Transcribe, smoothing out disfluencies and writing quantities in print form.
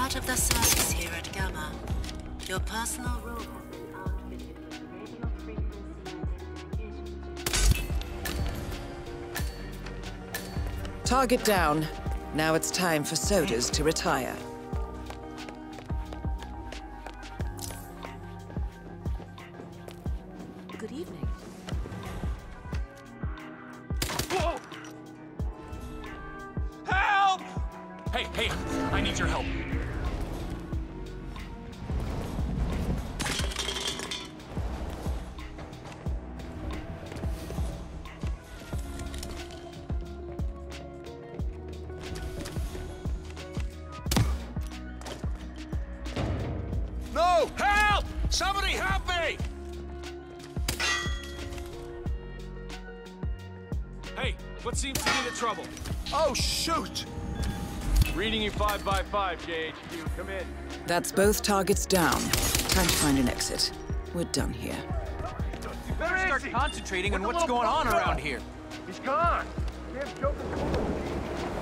part of the service here at Gamma. Your personal robot is outfitted with radio frequency identification. Target down. Now it's time for Sodas to retire. Good evening. Whoa! Help! Hey, I need your help. No! Help! Somebody help me! Hey, what seems to be the trouble? Oh, shoot! Reading you 5 by 5, JHQ. Come in. That's both targets down. Time to find an exit. We're done here. You better start concentrating on what's going on around here. He's gone. Damn joker.